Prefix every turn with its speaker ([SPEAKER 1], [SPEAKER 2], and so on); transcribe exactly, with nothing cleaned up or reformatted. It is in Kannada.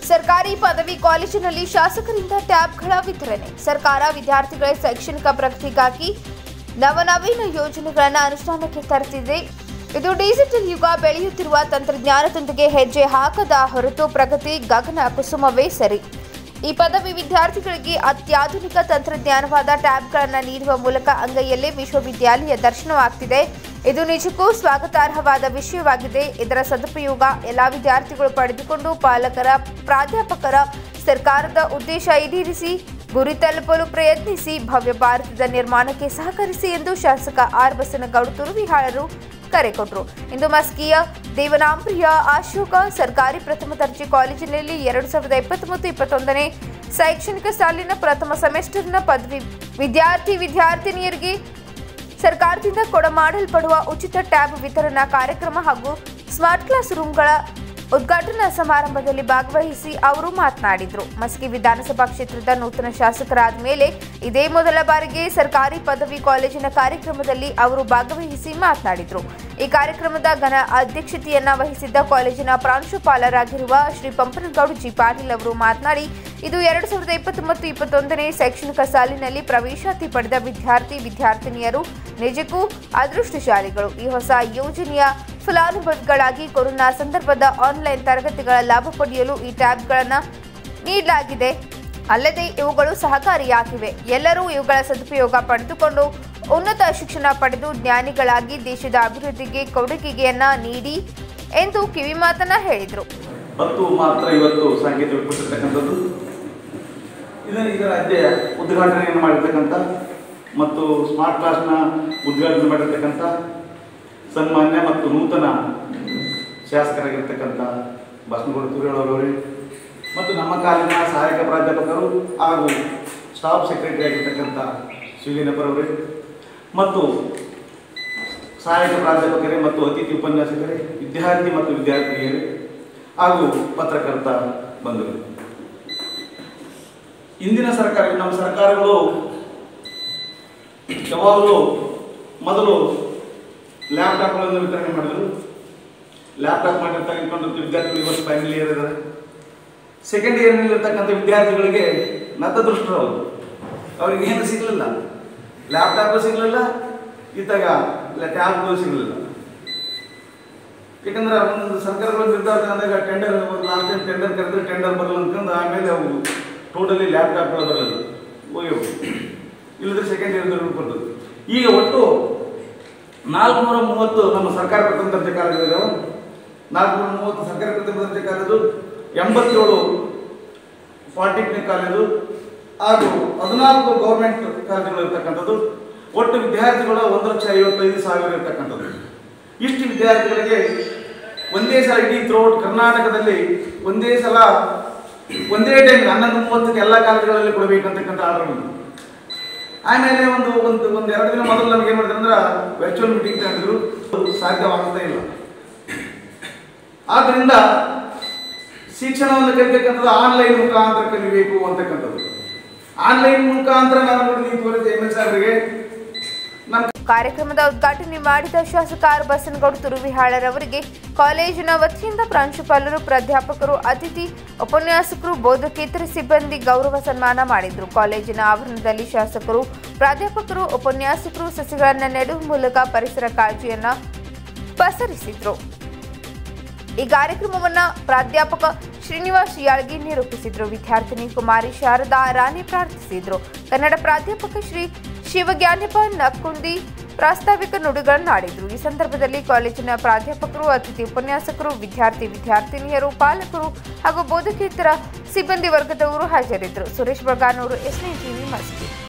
[SPEAKER 1] ಸರ್ಕಾರಿ ಪದವಿ ಕಾಲೇಜಿನಲ್ಲಿ ಶಾಸಕರಿಂದ ಟ್ಯಾಬ್ಗಳ ವಿತರಣೆ. ಸರ್ಕಾರ ವಿದ್ಯಾರ್ಥಿಗಳ ಶೈಕ್ಷಣಿಕ ಪ್ರಗತಿಗಾಗಿ ನವನವೀನ ಯೋಜನೆಗಳನ್ನು ಅನುಷ್ಠಾನಕ್ಕೆ ತರುತ್ತಿದೆ. ಇದು ಡಿಜಿಟಲ್ ಯುಗ, ಬೆಳೆಯುತ್ತಿರುವ ತಂತ್ರಜ್ಞಾನದೊಂದಿಗೆ ಹೆಜ್ಜೆ ಹಾಕದ ಹೊರತು ಪ್ರಗತಿ ಗಗನ ಕುಸುಮವೇ ಸರಿ. ಈ ಪದವಿ ವಿದ್ಯಾರ್ಥಿಗಳಿಗೆ ಅತ್ಯಾಧುನಿಕ ತಂತ್ರಜ್ಞಾನವಾದ ಟ್ಯಾಬ್ಗಳನ್ನು ನೀಡುವ ಮೂಲಕ ಅಂಗೈಯಲ್ಲೇ ವಿಶ್ವವಿದ್ಯಾಲಯ ದರ್ಶನವಾಗುತ್ತಿದೆ. ಇದು ನಿಜಕ್ಕೂ ಸ್ವಾಗತಾರ್ಹವಾದ ವಿಷಯವಾಗಿದೆ. ಇದರ ಸದುಪಯೋಗ ಎಲ್ಲ ವಿದ್ಯಾರ್ಥಿಗಳು ಪಡೆದುಕೊಂಡು ಪಾಲಕರ, ಪ್ರಾಧ್ಯಾಪಕರ, ಸರ್ಕಾರದ ಉದ್ದೇಶ ಈಡೇರಿಸಿ ಗುರಿ ತಲುಪಲು ಪ್ರಯತ್ನಿಸಿ ಭವ್ಯ ಭಾರತದ ನಿರ್ಮಾಣಕ್ಕೆ ಸಹಕರಿಸಿ ಎಂದು ಶಾಸಕ ಆರ್ ಬಸನಗೌಡ ತುರುವಿಹಾಳರು ಕರೆ ಕೊಟ್ಟರು. ಇಂದು ಮಸ್ಕಿಯ ದೇವನಾಂಪ್ರಿಯ ಅಶೋಕ ಸರ್ಕಾರಿ ಪ್ರಥಮ ದರ್ಜೆ ಕಾಲೇಜಿನಲ್ಲಿ ಎರಡು ಸಾವಿರದ ಇಪ್ಪತ್ತೊಂಬತ್ತು ಇಪ್ಪತ್ತೊಂದನೇ ಶೈಕ್ಷಣಿಕ ಸಾಲಿನ ಪ್ರಥಮ ಸೆಮಿಸ್ಟರ್ನ ಪದವಿ ವಿದ್ಯಾರ್ಥಿ ವಿದ್ಯಾರ್ಥಿನಿಯರಿಗೆ ಸರ್ಕಾರದಿಂದ ಕೊಡಮಾಡಲ್ಪಡುವ ಉಚಿತ ಟ್ಯಾಬ್ ವಿತರಣಾ ಕಾರ್ಯಕ್ರಮ ಹಾಗೂ ಸ್ಮಾರ್ಟ್ ಕ್ಲಾಸ್ ರೂಮ್ಗಳ ಉದ್ಘಾಟನಾ ಸಮಾರಂಭದಲ್ಲಿ ಭಾಗವಹಿಸಿ ಅವರು ಮಾತನಾಡಿದರು. ಮಸ್ಕಿ ವಿಧಾನಸಭಾ ಕ್ಷೇತ್ರದ ನೂತನ ಶಾಸಕರಾದ ಮೇಲೆ ಇದೇ ಮೊದಲ ಬಾರಿಗೆ ಸರ್ಕಾರಿ ಪದವಿ ಕಾಲೇಜಿನ ಕಾರ್ಯಕ್ರಮದಲ್ಲಿ ಅವರು ಭಾಗವಹಿಸಿ ಮಾತನಾಡಿದರು. ಈ ಕಾರ್ಯಕ್ರಮದ ಘನ ಅಧ್ಯಕ್ಷತೆಯನ್ನ ವಹಿಸಿದ್ದ ಕಾಲೇಜಿನ ಪ್ರಾಂಶುಪಾಲರಾಗಿರುವ ಶ್ರೀ ಪಂಪನಗೌಡ ಜಿ ಪಾಟೀಲ್ ಅವರು ಮಾತನಾಡಿ, ಇದು ಎರಡು ಸಾವಿರದ ಇಪ್ಪತ್ತೊಂಬತ್ತು ಇಪ್ಪತ್ತೊಂದನೇ ಶೈಕ್ಷಣಿಕ ಸಾಲಿನಲ್ಲಿ ಪ್ರವೇಶಾತಿ ಪಡೆದ ವಿದ್ಯಾರ್ಥಿ ವಿದ್ಯಾರ್ಥಿನಿಯರು ನಿಜಕ್ಕೂ ಅದೃಷ್ಟಶಾಲಿಗಳು. ಈ ಹೊಸ ಯೋಜನೆಯ ಫಲಾನುಭವಿಗಳಾಗಿ ಕೊರೋನಾ ಸಂದರ್ಭದ ಆನ್ಲೈನ್ ತರಗತಿಗಳ ಲಾಭ ಪಡೆಯಲು ಈ ಟ್ಯಾಬ್ಗಳನ್ನು ನೀಡಲಾಗಿದೆ. ಅಲ್ಲದೆ ಇವುಗಳು ಸಹಕಾರಿಯಾಗಿವೆ. ಎಲ್ಲರೂ ಇವುಗಳ ಸದುಪಯೋಗ ಪಡೆದುಕೊಂಡು ಉನ್ನತ ಶಿಕ್ಷಣ ಪಡೆದು ಜ್ಞಾನಿಗಳಾಗಿ ದೇಶದ ಅಭಿವೃದ್ಧಿಗೆ ಕೊಡುಗೆಯನ್ನ ನೀಡಿ ಎಂದು ಕಿವಿ ಮಾತನ್ನ ಹೇಳಿದರು.
[SPEAKER 2] ಮತ್ತು ಮಾತ್ರ ಇವತ್ತು ಸಾಂಕೇತಿಕ ಕೊಟ್ಟಿರ್ತಕ್ಕಂಥದ್ದು ಇದರ ಅಧ್ಯಯ ಉದ್ಘಾಟನೆಯನ್ನು ಮಾಡಿರ್ತಕ್ಕಂಥ ಮತ್ತು ಸ್ಮಾರ್ಟ್ ಕ್ಲಾಸ್ನ ಉದ್ಘಾಟನೆ ಮಾಡಿರ್ತಕ್ಕಂಥ ಸನ್ಮಾನ್ಯ ಮತ್ತು ನೂತನ ಶಾಸಕರಾಗಿರ್ತಕ್ಕಂಥ ಬಸನಗೌಡ ತುರುವಿಹಾಳರವರೇ ಮತ್ತು ನಮ್ಮ ಕಾಲೇಜಿನ ಸಹಾಯಕ ಪ್ರಾಧ್ಯಾಪಕರು ಹಾಗೂ ಸ್ಟಾಫ್ ಸೆಕ್ರೆಟರಿ ಆಗಿರ್ತಕ್ಕಂಥ ಶಿವಲಿಂಗಪ್ಪರವರೇ ಮತ್ತು ಸಹಾಯಕ ಪ್ರಾಧ್ಯಾಪಕರೇ ಮತ್ತು ಅತಿಥಿ ಉಪನ್ಯಾಸಕರೇ, ವಿದ್ಯಾರ್ಥಿ ಮತ್ತು ವಿದ್ಯಾರ್ಥಿನಿಯರೇ ಹಾಗೂ ಪತ್ರಕರ್ತ ಬಂಧುಗಳು, ಇಂದಿನ ಸರ್ಕಾರ ನಮ್ಮ ಸರ್ಕಾರಗಳು ಯಾವಾಗಲೂ ಮೊದಲು ಲ್ಯಾಪ್ಟಾಪ್ಗಳನ್ನು ವಿತರಣೆ ಮಾಡಿದರು. ಲ್ಯಾಪ್ಟಾಪ್ ಮಾಡಿರ್ತಕ್ಕಂಥ ವಿದ್ಯಾರ್ಥಿಗಳು ಇವತ್ತು ಫೈನಲ್ ಇಯರ್ ಇದ್ದಾರೆ. ಸೆಕೆಂಡ್ ಇಯರ್ನಲ್ಲಿರ್ತಕ್ಕಂಥ ವಿದ್ಯಾರ್ಥಿಗಳಿಗೆ ನತದೃಷ್ಟರು ಅವರು, ಅವ್ರಿಗೆ ಏನು ಸಿಗಲಿಲ್ಲ, ಲ್ಯಾಪ್ಟಾಪು ಸಿಗಲಿಲ್ಲ, ಇತ್ತಾಗ ಟ್ಯಾಬ್ಗಳು ಸಿಗಲಿಲ್ಲ. ಯಾಕಂದ್ರೆ ಒಂದು ಸರ್ಕಾರಗಳು ನಿರ್ಧಾರ ಅಂದಾಗ ಟೆಂಡರ್ ಲಾಸ್ಟ್ ಟೈಮ್ ಟೆಂಡರ್ ಕರೆದ್ರೆ ಟೆಂಡರ್ ಬರಲ್ಲ ಅಂತಂದು ಆಮೇಲೆ ಅವು ಟೋಟಲಿ ಲ್ಯಾಪ್ಟಾಪ್ಗಳು ಬರಲ್ಲ, ಹೋಗ್ಯವು ಇಲ್ಲದ್ರೆ ಸೆಕೆಂಡ್ ಇಯರ್ ಬರ್ತದೆ. ಈಗ ಒಟ್ಟು ನಾಲ್ಕುನೂರ ಮೂವತ್ತು ನಮ್ಮ ಸರ್ಕಾರ ಪ್ರಥಮ ದರ್ಜೆ ಕಾಲೇಜು, ನಾಲ್ಕುನೂರ ಮೂವತ್ತು ಸರ್ಕಾರಿ ಪ್ರಥಮ ದರ್ಜೆ ಕಾಲೇಜು, ಎಂಬತ್ತೇಳು ಪಾಲಿಟೆಕ್ನಿಕ್ ಕಾಲೇಜು ಹಾಗೂ ಹದಿನಾಲ್ಕು ಗೌರ್ಮೆಂಟ್ ಕಾಲೇಜುಗಳು ಇರ್ತಕ್ಕಂಥದ್ದು. ಒಟ್ಟು ವಿದ್ಯಾರ್ಥಿಗಳು ಒಂದು ಲಕ್ಷ ಐವತ್ತೈದು ಸಾವಿರ ಇರ್ತಕ್ಕಂಥದ್ದು. ಇಷ್ಟು ವಿದ್ಯಾರ್ಥಿಗಳಿಗೆ ಒಂದೇ ಸಲ ಇಡೀ ಥ್ರೂಔಟ್ ಕರ್ನಾಟಕದಲ್ಲಿ ಒಂದೇ ಸಲ ಒಂದೇ ಟೈಮ್ ಹನ್ನೊಂದು ಮೂವತ್ತಕ್ಕೆ ಎಲ್ಲ ಕಾಲೇಜುಗಳಲ್ಲಿ ಕೊಡಬೇಕಂತಕ್ಕಂಥ ಆರ್ಡರ್ ಬಂತು. ಆಮೇಲೆ ಒಂದು ಒಂದು ಒಂದು ಎರಡು ದಿನ ಮೊದಲು ನಮ್ಗೆ ಏನು ಮಾಡಿದ್ರು ಅಂದ್ರೆ ವರ್ಚುವಲ್ ಮೀಟಿಂಗ್ ತಗೊಂಡಿದ್ರು, ಸಾಧ್ಯವಾಗ್ತಾ ಇಲ್ಲ. ಆದ್ದರಿಂದ ಶಿಕ್ಷಣವನ್ನು ಕಲಿತಕ್ಕಂಥದ್ದು ಆನ್ಲೈನ್ ಮುಖಾಂತರ ಕಲಿಬೇಕು ಅಂತಕ್ಕಂಥದ್ದು. ಆನ್ಲೈನ್ ಮುಖಾಂತರ ನಾವು ನೋಡಿದ್ವಿ ಎಮ್ ಎಸ್ ಅವರಿಗೆ.
[SPEAKER 1] ಕಾರ್ಯಕ್ರಮದ ಉದ್ಘಾಟನೆ ಮಾಡಿದ ಶಾಸಕ ಆರ್ ಬಸನಗೌಡ ತುರುವಿಹಾಳರವರಿಗೆ ಕಾಲೇಜಿನ ವತಿಯಿಂದ ಪ್ರಾಂಶುಪಾಲರು, ಪ್ರಾಧ್ಯಾಪಕರು, ಅತಿಥಿ ಉಪನ್ಯಾಸಕರು, ಬೋಧಕೇತರ ಸಿಬ್ಬಂದಿ ಗೌರವ ಸನ್ಮಾನ ಮಾಡಿದರು. ಕಾಲೇಜಿನ ಆವರಣದಲ್ಲಿ ಶಾಸಕರು, ಪ್ರಾಧ್ಯಾಪಕರು, ಉಪನ್ಯಾಸಕರು ಸಸಿಗಳನ್ನು ನೆಡುವ ಮೂಲಕ ಪರಿಸರ ಕಾಳಜಿಯನ್ನ ಪಸರಿಸಿದರು. ಈ ಕಾರ್ಯಕ್ರಮವನ್ನು ಪ್ರಾಧ್ಯಾಪಕ ಶ್ರೀನಿವಾಸ್ ಯಾಳ್ಗಿ ನಿರೂಪಿಸಿದರು. ವಿದ್ಯಾರ್ಥಿನಿ ಕುಮಾರಿ ಶಾರದಾ ರಾಣಿ ಪ್ರಾರ್ಥಿಸಿದರು. ಕನ್ನಡ ಪ್ರಾಧ್ಯಾಪಕ ಶ್ರೀ ಶಿವಜ್ಞಾನಪ್ಪ ನಕ್ಕುಂದಿ ಪ್ರಾಸ್ತಾವಿಕ ನುಡಿಗಳನ್ನಾಡಿದರು. ಈ ಸಂದರ್ಭದಲ್ಲಿ ಕಾಲೇಜಿನ ಪ್ರಾಧ್ಯಾಪಕರು, ಅತಿಥಿ ಉಪನ್ಯಾಸಕರು, ವಿದ್ಯಾರ್ಥಿ ವಿದ್ಯಾರ್ಥಿನಿಯರು, ಪಾಲಕರು ಹಾಗೂ ಬೋಧಕೇತರ ಸಿಬ್ಬಂದಿ ವರ್ಗದವರು ಹಾಜರಿದ್ದರು. Suresh Baganur, S nine TV, Maski.